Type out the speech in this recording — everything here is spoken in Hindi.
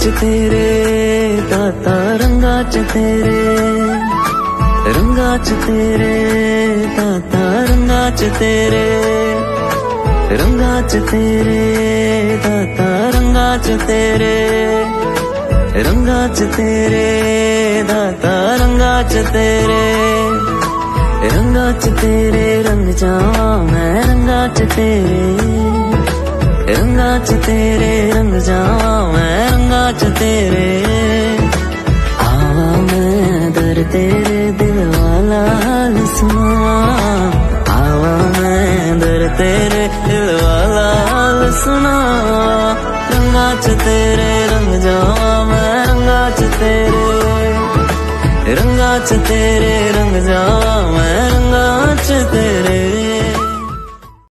तेरे दाता रंगा च तेरे, रंगा च तेरे दाता रंगा च तेरे, रंगा च तेरे दाता रंगा च तेरे, रंगा च तेरे दाता रंगा च तेरे, रंगा च तेरे रंग जावा मैं रंगा च तेरे, रंगा च तेरे रंग जावा मैं रंगा च तेरे। आवा मैं दर तेरे दिल वाला हाल सुनावा, आवा मैं दर तेरे दिल वाला हाल सुनावा, रंगा च तेरे रंग जावा मैं रंगा च तेरे, रंगा च तेरे रंग जावा मैं